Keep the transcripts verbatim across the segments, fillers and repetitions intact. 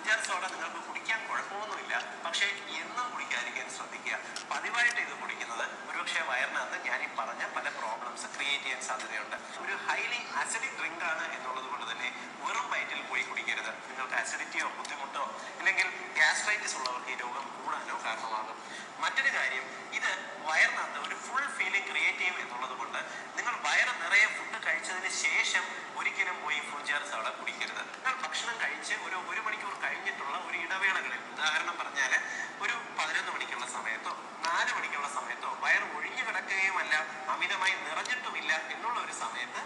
Fuljar soda നിങ്ങൾക്ക് കുടിക്കാൻ കുഴപ്പമൊന്നുമില്ല, പക്ഷേ എന്നും കുടിക്കാതിരിക്കാൻ ശ്രദ്ധിക്കുക. പതിവായിട്ട് ഇത് കുടിക്കുന്നത് ഒരുപക്ഷെ വയറിനകത്ത് ഞാൻ ഈ പറഞ്ഞ പല പ്രോബ്ലംസ് ക്രിയേറ്റ് ചെയ്യാൻ സാധ്യതയുണ്ട്. ഒരു ഹൈലി ആസിഡിക് ഡ്രിങ്ക് ആണ് എന്നുള്ളത് കൊണ്ട് തന്നെ വെറും വയറ്റിൽ പോയി കുടിക്കരുത്. നിങ്ങൾക്ക് ആസിഡിറ്റിയോ ബുദ്ധിമുട്ടോ അല്ലെങ്കിൽ ഗ്യാസ്ട്രൈറ്റിസ് ഉള്ളവർക്ക് ഈ രോഗം കൂടാനോ കാരണമാകും. മറ്റൊരു കാര്യം, ഇത് വയറിനകത്ത് ഒരു ഫുൾ ഫീലിംഗ് ക്രിയേറ്റ് ചെയ്യും എന്നുള്ളത് കൊണ്ട് നിങ്ങൾ വയറ് നിറയെ ഫുഡ് കഴിച്ചതിന് ശേഷം ഒരിക്കലും പോയി ഫുൾജാർ സോഡ കുടിക്കരുത്. നിങ്ങൾ ഭക്ഷണം കഴിച്ച് ഒരു ഒരു മണിക്കൂർ കഴിഞ്ഞിട്ടുള്ള ഒരു ഇടവേളകളിൽ, ഉദാഹരണം പറഞ്ഞാൽ ഒരു പതിനൊന്ന് മണിക്കുള്ള സമയത്തോ നാല് മണിക്കുള്ള സമയത്തോ വയർ ഒഴിഞ്ഞു കിടക്കുകയുമല്ല അമിതമായി നിറഞ്ഞിട്ടുമില്ല എന്നുള്ള ഒരു സമയത്ത്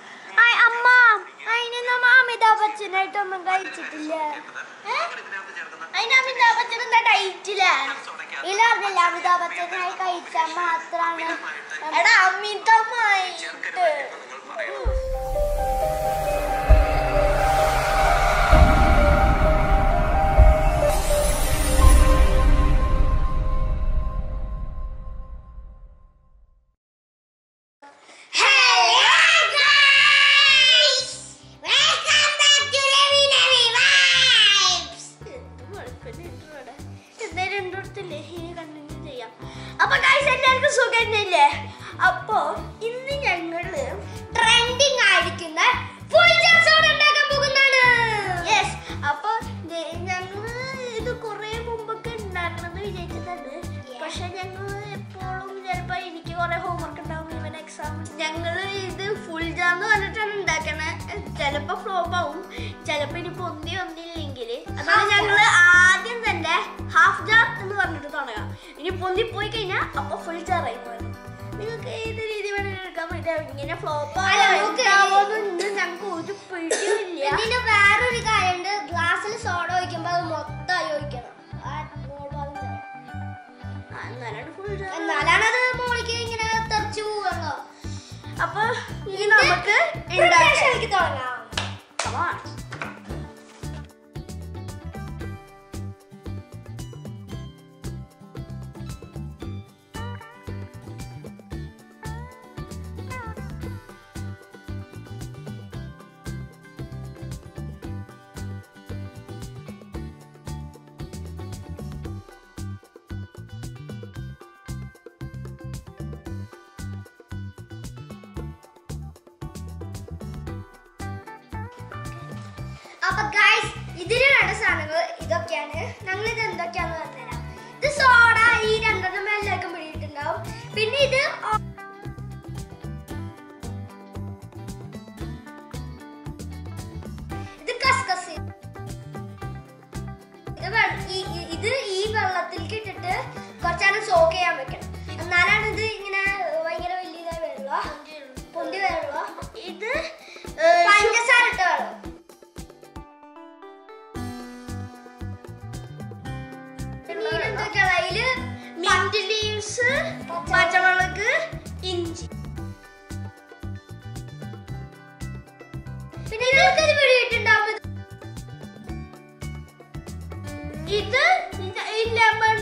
അമിതാഭ് ബച്ചനായിട്ടൊന്നും കഴിച്ചിട്ടില്ല. അമിതാഭ് ബച്ചൻ എന്താ ഡയറ്റില്ല? ഇല്ല, അമിതാഭ് ബച്ചനായി കഴിച്ചാൽ മാത്രമാണ് എടാ അമിതമായിട്ട്. അപ്പൊ എല്ലാവർക്കും സുഖല്ലേ? അപ്പൊ ഇന്ന് ഞങ്ങള് ട്രെൻഡിങ് ആയിരിക്കുന്ന ഫുൾജാർ സോഡ ഉണ്ടാക്കാൻ പോകുന്നതാണ്. യെസ്, അപ്പൊ ഞങ്ങള് ഇത് കുറെ മുമ്പൊക്കെ ഉണ്ടാക്കണമെന്ന് വിചാരിച്ചതാണ്. പക്ഷെ ഞങ്ങള് എപ്പോഴും ചിലപ്പോ എനിക്ക് കുറെ ഹോംവർക്ക് ഉണ്ടാവും, ഇവൻ എക്സാം. ഞങ്ങള് ഇത് ഫുൾജാർ എന്ന് പറഞ്ഞിട്ടാണ് ഉണ്ടാക്കണേ. ചിലപ്പോ ഫ്ലോപ്പ് ആവും, ചിലപ്പോ ഇനി പൊന്തി വന്നില്ലെങ്കിൽ അതാണ് ഞങ്ങള് ആദ്യം തന്നെ ഹാഫ് ജാർ എന്ന് പറഞ്ഞിട്ട് തുടങ്ങാം. ഇനി പൊന്തി പോയി കഴിഞ്ഞാൽ അപ്പൊ ഫുൾ ജാർ ആയി മാറും. നിങ്ങൾക്ക് ഏത് രീതി വേണമെങ്കിലും എടുക്കാൻ പറ്റും. ഇങ്ങനെ ഫ്ലോപ്പ് ആവുമെന്ന് ഞങ്ങൾക്ക് ഒരു പിടിയില്ല. പിന്നെ വേറൊരു കാര്യമുണ്ട്, ഗ്ലാസ്സിൽ സോഡ ഒഴിക്കുമ്പോൾ അത് മൊത്തമായി ഒഴിക്കണം. എന്നാലാണ് അത് മോളിക്ക് ഇങ്ങനെ തെറിച്ചു പോവുള്ളൂ. അപ്പൊ ഇനി നമുക്ക് തുടങ്ങാം. അപ്പൊ ഗൈസ്, ഇതിന് വേണ്ട സാധനങ്ങൾ ഇതൊക്കെയാണ്. ഞങ്ങൾ ഇത് എന്തൊക്കെയാന്ന് പറഞ്ഞുതരാം. ഇത് സോഡ, ഈ രണ്ടെണ്ണം എല്ലാവർക്കും പിടിയിട്ടുണ്ടാവും. പിന്നെ ഇത് ഇത് കസ്കസ്. ഇത് ഈ വെള്ളത്തിലേക്ക് ഇട്ടിട്ട് കുറച്ചേരം സോക്ക് ചെയ്യാൻ വെക്കണം. എന്നാലാണ് ഇത് ഇങ്ങനെ ഭയങ്കര വലിയതായി വരുള്ളൂ, പൊന്തി വരുള്ളൂ. ഇത് പഞ്ചസാര ഇട്ട വെള്ളം. അതില് മിന്റ് ലീവ്സ്, പച്ചമുളക്, ഇഞ്ചി. പിന്നെ ഇതൊക്കെ പിടിയിട്ടുണ്ടാവും. ഇത് ലെമൺ.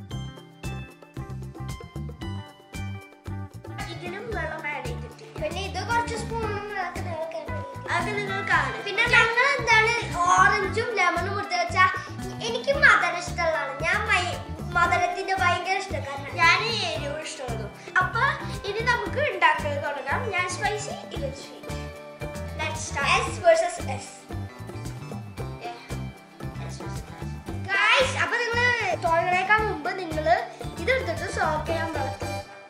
ഇതിലും വെള്ളം ആഡ് ചെയ്തിട്ട് പിന്നെ ഇത് കുറച്ച് സ്പൂണും അത് നിങ്ങൾ കാണും. പിന്നെ ഞങ്ങൾ എന്താണ് ഓറഞ്ചും ലെമണും കൊടുത്തു വെച്ചാ എനിക്ക് മധുരം ഇഷ്ടമുള്ളതാണ്. ഞാൻ മധുരത്തിന്റെ ഭയങ്കര ഇഷ്ടക്കാരനാണ്. ഞാൻ എരിവ് ഇഷ്ടമുള്ളൂ. അപ്പൊ ഇനി നമുക്ക് ഉണ്ടാക്കാൻ തുടങ്ങാം. ഞാൻ സ്പൈസി, ഇത് sweet. Let's start. S versus S. Guys, അപ്പൊ നിങ്ങള് തുടങ്ങണേക്കാൾ മുമ്പ് നിങ്ങള് ഇതെടുത്തിട്ട് സോക്ക് ചെയ്യാൻ വളർത്തും.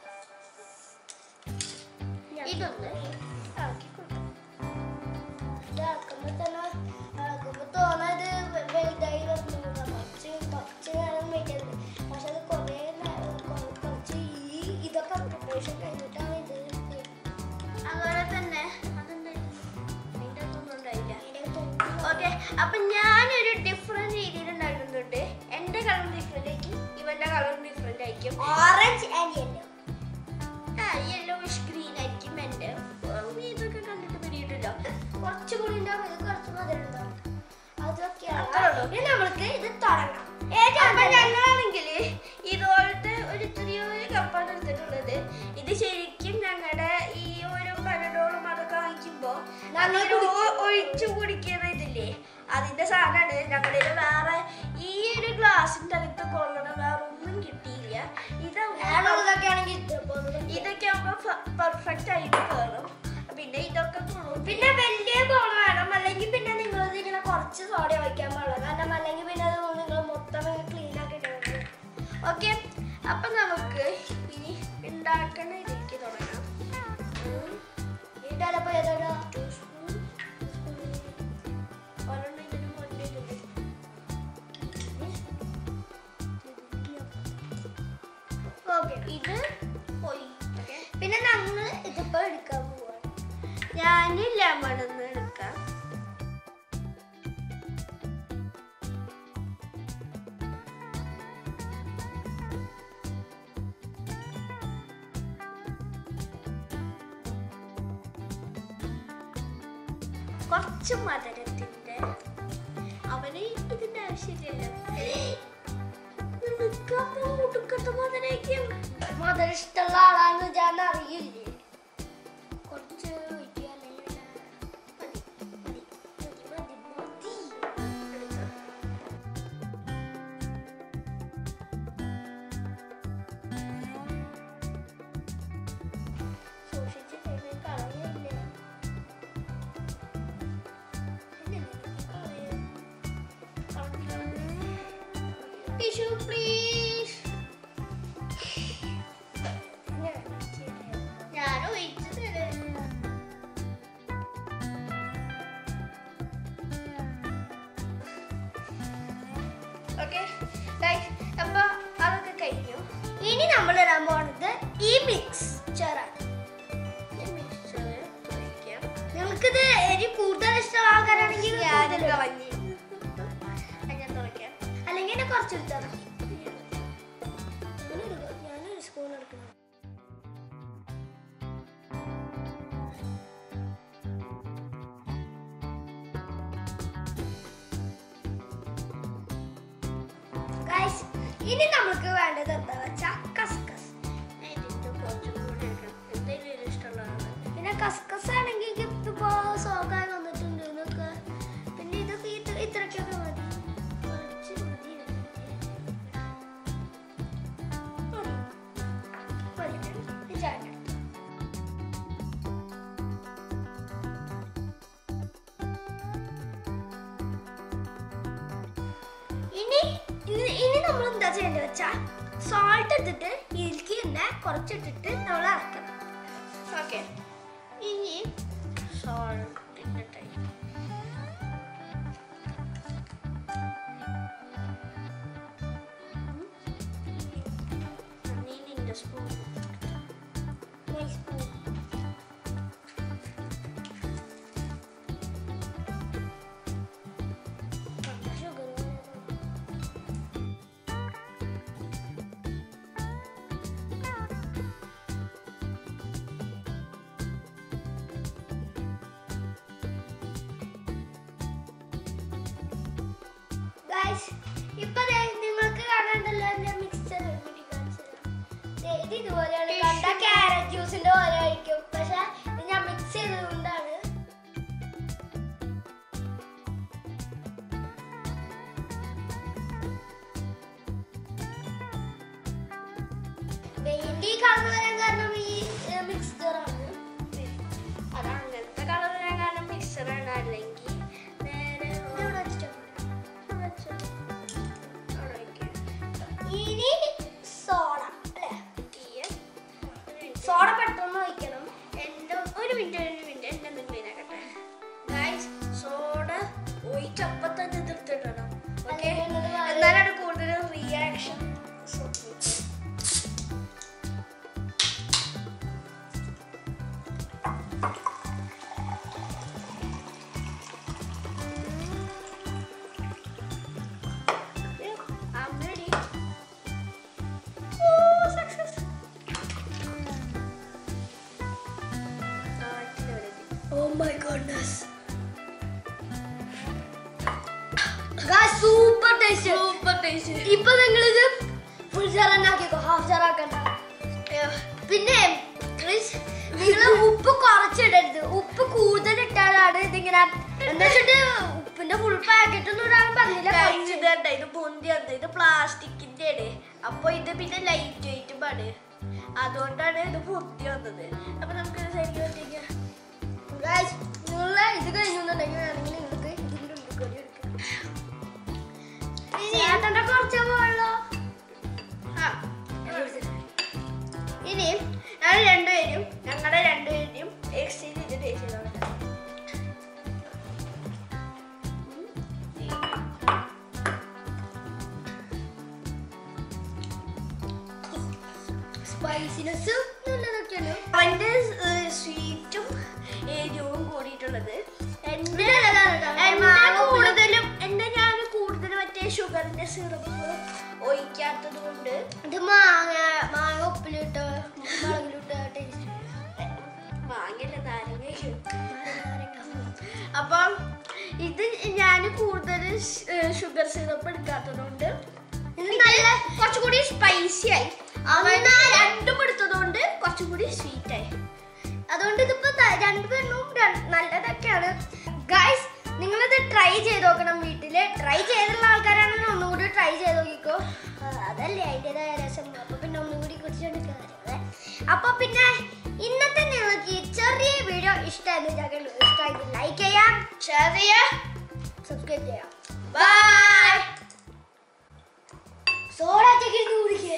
ഇതൊന്ന് ഇളക്കി കൊടുക്കാം. ഇതാക്കുമ്പോ തന്നെ ഇളക്കുമ്പോ തോന്നത് വലുതായി വരുന്നു. കുറച്ച് നേരം വെക്കരുത്. പക്ഷെ അത് കുറേ കുറച്ച് ഈ ഇതൊക്കെ പ്രിപ്പറേഷൻ കഴിഞ്ഞിട്ടാണ് ഇത്. അതുപോലെ തന്നെ അതിൻ്റെ അതിൻ്റെ ഒന്നും ഉണ്ടായില്ല. ഓക്കെ, അപ്പൊ ഞാനൊരു ഡിഫറെന്റ് രീതിയിൽ ഉണ്ടാക്കുന്നുണ്ട്. എന്റെ കളർ ഡിഫറെന്റ് ആയിരിക്കും, ഇവന്റെ കളർ ഡിഫറെന്റ് ആയിരിക്കും. Orange and yellow. ആ യെല്ലോയിഷ് ഗ്രീൻ ആയിരിക്കും എന്റെ. ഇതൊക്കെ കണ്ടിട്ട് പിടിയിട്ടില്ല. കുറച്ചുകൂടി ഉണ്ടാവും, ഇത് കുറച്ച് മധുരം ഉണ്ടാവും. അതൊക്കെയാണ്. ഇനി നമ്മൾക്ക് ഇത് തുടങ്ങാം. ഞങ്ങളാണെങ്കിൽ ഇതുപോലത്തെ ഒരു ചെറിയൊരു കപ്പാണ് എടുത്തിട്ടുള്ളത്. ഇത് ശരിക്കും ഞങ്ങളുടെ ഈ ഓരോ പനഡോളും അതൊക്കെ വാങ്ങിക്കുമ്പോ ഒഴിച്ചു കുടിക്കുന്ന ഇതില്ലേ, അതിന്റെ സാധനമാണ്. ഗ്ലാസിന്റെ അകത്ത് കൊള്ളണ വേറെ ഒന്നും കിട്ടിയില്ല. ഇതൊക്കെ ആകുമ്പോ പെർഫെക്റ്റ് ആയിട്ട് കയറും. പിന്നെ ഇതൊക്കെ പിന്നെ വലിയ കോൺ വേണം, അല്ലെങ്കിൽ പിന്നെ നിങ്ങൾ ഇങ്ങനെ കുറച്ച് സോഡ വയ്ക്കാൻ പാടില്ല, കാരണം അല്ലെങ്കിൽ പിന്നെ അത് നിങ്ങൾ മൊത്തം ക്ലീൻ ആക്കിയിട്ട്. ഓക്കെ, അപ്പൊ നമുക്ക് ഇനി ഉണ്ടാക്കണ ഇതിലേക്ക് തുടങ്ങാം. ഇട്ടപ്പോ ഏതോടാ ഇത് പോയി. പിന്നെ ഞങ്ങൾ ഇതിപ്പോ എടുക്കാൻ പോവാണ്. ഞാൻ ലെമൺ ഒന്ന് എടുക്കാം. കുറച്ച് മധുരത്തിന്റെ, അവന് ഇതിന്റെ ആവശ്യമില്ല. മധുരം ഇഷ്ടമുള്ള ആളാന്ന് ഞാൻ അറിയില്ലേ. കുറച്ച് സൂക്ഷിച്ച് കളയില്ലേ. Tissue please. ഞാൻ ഒഴിച്ചു തരാം. ഓക്കെ, അപ്പൊ അതൊക്കെ കഴിഞ്ഞു. ഇനി നമ്മൾ ഇടാൻ പോണത് ഈ മിക്സ്ചറാണ്. ഈ മിക്സ്ചർ ഒഴിക്കാം. നിങ്ങൾക്കിത് എരി കൂടുതൽ ഇഷ്ടമുള്ള ആൾക്കാരാണെങ്കിൽ ഞാൻ കളഞ്ഞു. ഞാൻ തുറക്കാം. അല്ലെങ്കിൽ എന്നെ കുറച്ച് എടുത്താൽ മതി. ഞാനൊരു സ്പൂൺ എടുക്കണം. ഗൈസ്, ഇനി നമുക്ക് വേണ്ടത് എന്താ വെച്ചാൽ കസ്കസ്. എന്തെങ്കിലും ഇഷ്ടമുള്ളതാണ്. പിന്നെ കസ്കസ് ആണെങ്കിൽ ഇപ്പൊ സോക്കായി വന്നിട്ടുണ്ട് എന്നൊക്കെ. പിന്നെ ഇതൊക്കെ ഇത് ഇത്രയ്ക്കൊക്കെ മതി. കുറച്ച് മതി. മതി. മതി. ചായ ഇനി ഇനി നമ്മൾ എന്താ ചെയ്യേണ്ടത് വെച്ചാൽ സോൾട്ട് ഇട്ടിട്ട് ഇതിലേക്ക് തന്നെ കുറച്ചിട്ടിട്ട് നമ്മൾ അരക്കണം. ഓക്കെ, ഇനി സോൾട്ടിന്റെ ടൈം. നീനിന്റെ സ്പൂൺ. ഇപ്പൊ നിങ്ങൾക്ക് കാണാണ്ടല്ലോ എന്റെ മിക്സ്ചർ. ഇത് ഇതുപോലെയാണ്, കണ്ട ക്യാരറ്റ് ജ്യൂസിന്റെ പോലെ ആയിരിക്കും, പക്ഷെ ഇത് ഞാൻ മിക്സ് ചെയ്തത് കൊണ്ടാണ്. ഈ കളർ വരാൻ കാരണം ഈ മിക്സ്ചറാണ്. അത് അങ്ങനത്തെ കളർ വരാൻ കാരണം മിക്സറാണ്. അല്ലെങ്കിൽ നേരെ ഇനി സോഡ അല്ലേ? സോഡ പെട്ടെന്ന് ഒഴിക്കണം. എന്റെ ഒരു മിനിറ്റ് ഒരു മിനിറ്റ് എന്റെ എന്തെങ്കിലും ആക്കട്ടെ. ഗൈസ്, സോഡ ഒഴിച്ചപ്പോ തന്നെ എതിർത്തിടണം. ഓക്കെ, എന്നാലാണ് കൂടുതൽ reaction. I'm ready. Oh, success. Oh my goodness. Guys, super tasty. Super tasty. ഇപ്പൊ നിങ്ങൾ ഇത് ഫുൾ ജാറാക്കിക്കോ, ഹാഫ് ജാറാക്കണ്ട. പിന്നെ നിങ്ങൾ ഉപ്പ് കുറച്ചിടരുത്. ഉപ്പ് കൂടുതൽ ഇട്ടാലാണ് ഇതിങ്ങനെ എന്താ വെച്ചിട്ട് ഉപ്പിന്റെ ഇതിന്റെ ഫുൾ പാക്കറ്റ് ഒന്നും ഇടാൻ പറഞ്ഞില്ല. ഇത് കണ്ട ഇത് പൊന്തി വന്നത് ഇത് പ്ലാസ്റ്റിക്കിന്റെ ആണ്. അപ്പൊ ഇത് പിന്നെ ലൈറ്റ് വെയിറ്റും ആണ്, അതുകൊണ്ടാണ് ഇത് പൊന്തി വന്നത്. അപ്പൊ നമുക്ക് ശരിക്കും നിങ്ങളെ ഇത് കഴിഞ്ഞുണ്ടെങ്കിൽ വേണമെങ്കിൽ നിങ്ങൾക്ക് ഇതിന്റെ ഉള്ളിൽ കൂടി എടുക്കാം. ചേട്ടന്റെ കുറച്ച് പോകണല്ലോ. ഇനി ഞങ്ങൾ രണ്ടുപേരും ഞങ്ങളുടെ രണ്ടുപേരും എക്സ്ചേഞ്ച് ചെയ്ത് ടേസ്റ്റ് ചെയ്തോളാം. സ്പൈസിനെസ് നല്ലതൊക്കെയാണ്. അവന്റെ സ്വീറ്റും എരിവും കൂടിയിട്ടുള്ളത്. എന്റെ കൂടുതലും എന്റെ ഞാൻ കൂടുതൽ മറ്റേ ഷുഗറിന്റെ സിറപ്പ് ഒഴിക്കാത്തത് കൊണ്ട് ഇത് മാങ്ങ മാങ്ങ ഉപ്പിലിട്ട് മുളകിലിട്ട് ടേസ്റ്റ്. മാങ്ങല്ല നാരങ്ങ. അപ്പം ഇത് ഞാൻ കൂടുതൽ ഷുഗർ സിറപ്പ് എടുക്കാത്തതുകൊണ്ട് ഇത് നല്ല കുറച്ചുകൂടി സ്പൈസി ആയി. അവന് രണ്ടും എടുത്തതുകൊണ്ട് കുറച്ചുകൂടി സ്വീറ്റ് ആയി. അതുകൊണ്ട് ഇതിപ്പോ രണ്ടുപേരും നല്ലതൊക്കെയാണ്. ഗൈസ് നിങ്ങളിത് ട്രൈ ചെയ്ത് നോക്കണം വീട്ടില്. ട്രൈ ചെയ്തുള്ള ആൾക്കാരാണെങ്കിൽ ഒന്നുകൂടി ട്രൈ ചെയ്ത് നോക്കിക്കോ. അതല്ലേ അതിൻ്റെതായ രസം. അപ്പൊ പിന്നെ ഒന്നുകൂടി കുറിച്ചെടുക്കാതെ. അപ്പൊ പിന്നെ ഇന്നത്തെ നിങ്ങൾക്ക് ഈ ചെറിയ വീഡിയോ ഇഷ്ടമായി ഇഷ്ടമായി ലൈക്ക് ചെയ്യാം, ഷെയർ ചെയ്യാം, സബ്സ്ക്രൈബ് ചെയ്യാം. ബൈ. സോഡ ചക്കിട്ട് കുടിക്കേ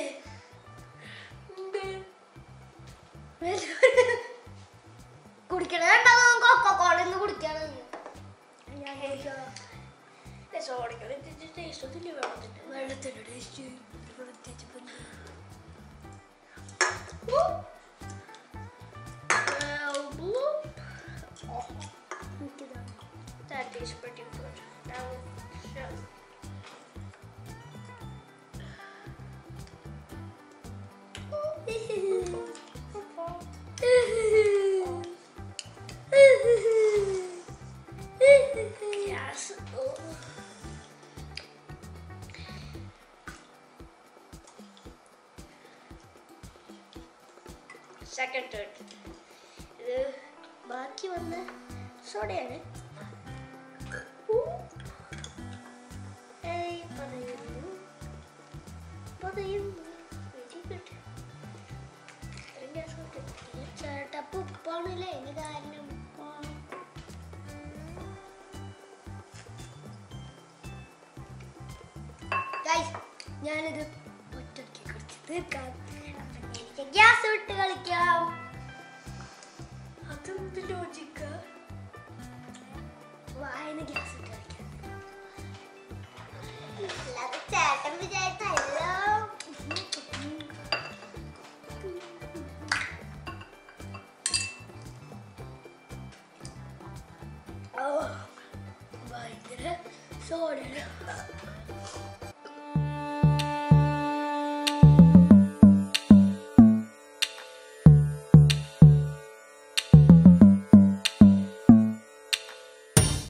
കുടിക്കണോ കൊക്കോളന്ന് കുടിക്കാണ്. ഞാൻ സോഡയ്ക്ക് ടേസ്റ്റ് ഒന്നുമില്ല. വെള്ളത്തിൻ്റെ വെള്ളത്തിന്റെ ടേസ്റ്റ് പ്രത്യേകിച്ച് That tastes pretty good. Now, sure. Yes. Oh. Second turn. ഇത് ബാക്കി വന്ന സോഡയാണ്. Hey, പറയുന്നു പറയുന്നു വെരി ഗുഡ്. ചേട്ടപ്പ് ഉപ്പാണല്ലേ അതിന് കാരണം. ഞാനിത് ഒറ്റയ്ക്ക് കുറിച്ച് തീർക്കാം. അപ്പൊ എനിക്ക് ഗ്യാസ് വിട്ട് കളിക്കാം. അതെന്ത് ലോജിക്ക? വായന ഗ്യാസ് വിട്ട് കളിക്കാം. അല്ലാതെ ചേട്ടൻ വിചാരിച്ചല്ലോ. ഓ ഭയങ്കര സോഡ.